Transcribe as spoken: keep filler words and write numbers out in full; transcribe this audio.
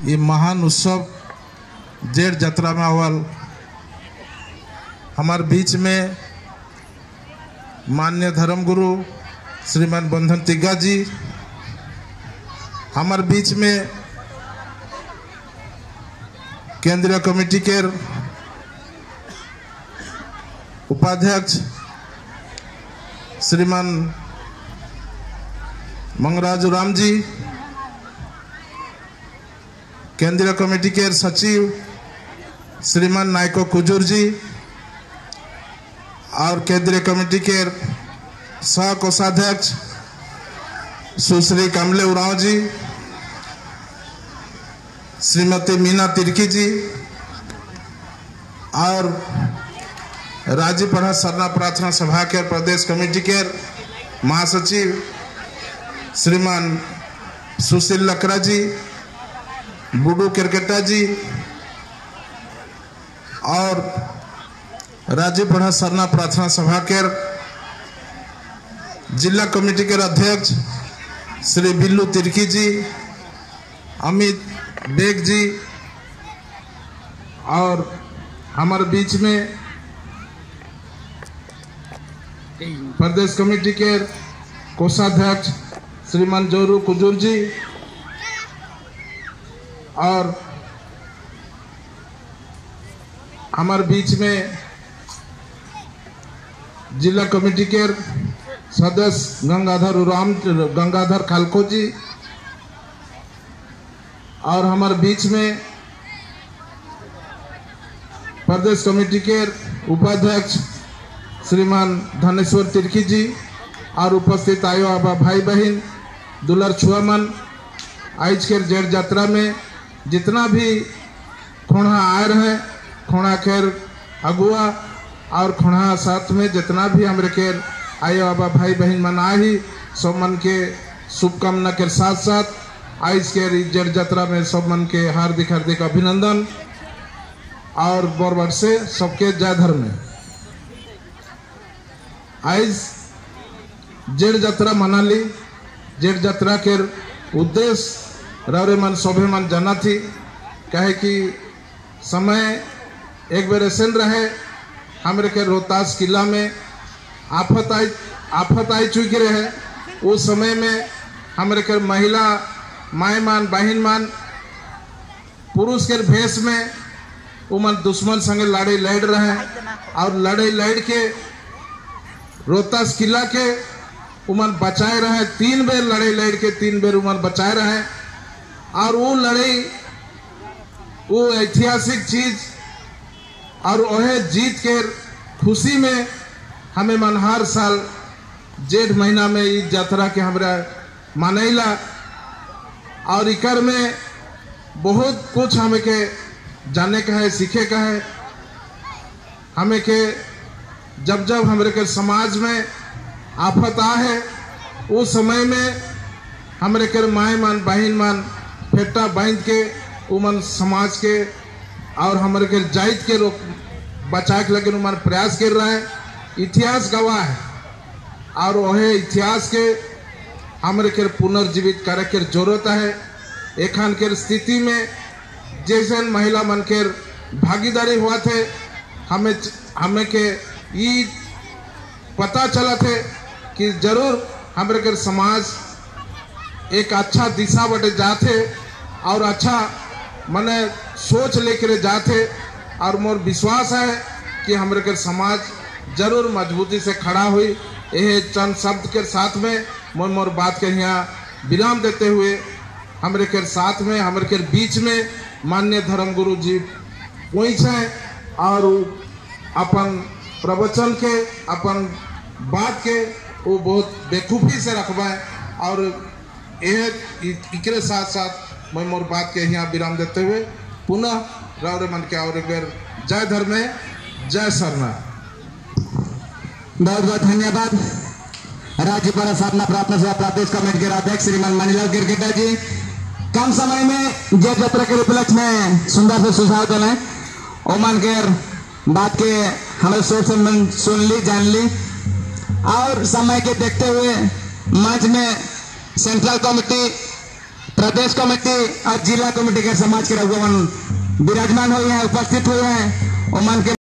ये महान उत्सव जेठ जत्रा में अवल हमारे बीच में मान्य धर्मगुरु श्रीमान बंधन तिग्गा जी, हमारे बीच में केंद्रीय कमेटी के उपाध्यक्ष श्रीमान मंगराजू राम जी, केंद्रीय कमेटी के सचिव श्रीमान नायको कुजूर जी और केंद्रीय कमेटी के सह कोषाध्यक्ष सुश्री कमले उरांव जी, श्रीमती मीना तिर्की जी और राजीपढ़ा सरना प्रार्थना सभा के प्रदेश कमेटी के महासचिव श्रीमान सुशील लकड़ा जी, बुडू किरकेटा जी और राजीपढ़ा सरना प्रार्थना सभा के जिला कमेटी के अध्यक्ष श्री बिल्लू तिर्की जी, अमित बेग जी और हमारे बीच में प्रदेश कमेटी के कोषाध्यक्ष श्रीमान जोरू कुजूर जी और हमारे बीच में जिला कमेटी के सदस्य गंगाधर उराम गंगाधर खालको जी और हमारे बीच में प्रदेश कमेटी के उपाध्यक्ष श्रीमान धनेश्वर तिर्की जी और उपस्थित आयो आबा भाई बहन दुलर छुआमन, आज के जेठ यात्रा में जितना भी खोणा आए रहे खोणा खेर अगुआ और खोणा साथ में जितना भी हमारे के आयो आबा भाई बहन मन आई सब मन के शुभकामना के साथ साथ आज के जेठ यात्रा में सब मन के हार्दिक हार्दिक अभिनंदन और बरबर से सबके जय धर्म। आज जेठ यात्रा मना ली, जेठ यात्रा के उद्देश्य रौरे मन सभे मन जाना थी कहे कि समय एक बेर ऐसे रहे हमारे के रोहतास किला में आफत आई आफत आई चुकी रहे। उस समय में हमारे के महिला माए मान बहन मान पुरुष के भेष में उमन दुश्मन संगे लड़ाई लड़ रहे और लड़ाई लड़ के रोहतास किला के उमन बचाए रहे। तीन बेर लड़ाई लड़ के तीन बेर उमन बचाए रहे और वो लड़ाई वो ऐतिहासिक चीज और वह जीत के खुशी में हमें मन हर साल जेठ महीना में इस यात्रा के हमरा मानैला और इकर में बहुत कुछ हमें के जाने का है, सीखे का है। हमें के जब जब हमारे के समाज में आफत आ है उस समय में हमारे के माए मान बहन मान फेटा बांध के उमन समाज के और हमारे के जाइत के रोक बचाए के लगे उमन प्रयास कर रहे हैं। इतिहास गवाह है और वह इतिहास के हमारे के पुनर्जीवित करे के जरूरत है। एखन के स्थिति में जैसे महिला मन के भागीदारी हुआ थे हमें हमें के ये पता चला थे कि जरूर हमारे के समाज एक अच्छा दिशा बटे जाते और अच्छा मने सोच लेकर जाते और मोर विश्वास है कि हमारे के समाज जरूर मजबूती से खड़ा हुई। यह चंद शब्द के साथ में मोर मोर बात के यहाँ विराम देते हुए हमारे के साथ में हमारे के बीच में मान्य धर्मगुरु जी पहुँचे और अपन प्रवचन के अपन बात के वो बहुत बेखूबी से रखवाए और एक साथ साथ मैं मोर बात के यहाँ विराम देते हुए पुनः रौरे मन के और एक बार जय धर्म जय सरना। बहुत बहुत धन्यवाद राज्यपाल साधना प्रार्थना सभा प्रदेश कमेटी के अध्यक्ष श्रीमान मणिलाल किरकेटा जी। कम समय में जेठ यात्रा के उपलक्ष्य में सुंदर से सुझाव देने ओमान के बात के हमें सोच से सुन ली जान ली और समय के देखते हुए मंच में सेंट्रल कमेटी प्रदेश कमेटी और जिला कमेटी के समाज के रघुवन विराजमान हुए हैं, उपस्थित हुए हैं। और मन के